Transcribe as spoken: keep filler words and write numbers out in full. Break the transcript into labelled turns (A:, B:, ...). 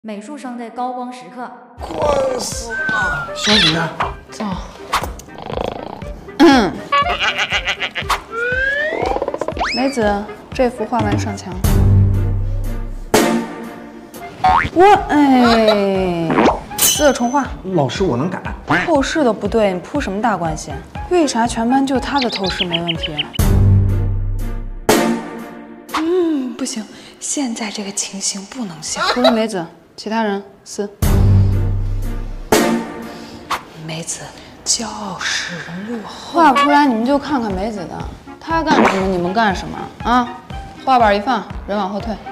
A: 美术生的高光时刻。
B: 困死了！小雨，
C: 走。嗯。梅子，这幅画完上墙。我哎，四重画。
B: 老师，我能改。
C: 透视都不对，你铺什么大关系？为啥全班就他的透视没问题？嗯，不行，现在这个情形不能笑。除了梅子，其他人四。梅子，骄傲使人落后。画不出来，你们就看看梅子的，她干什么你们干什么啊？画板一放，人往后退。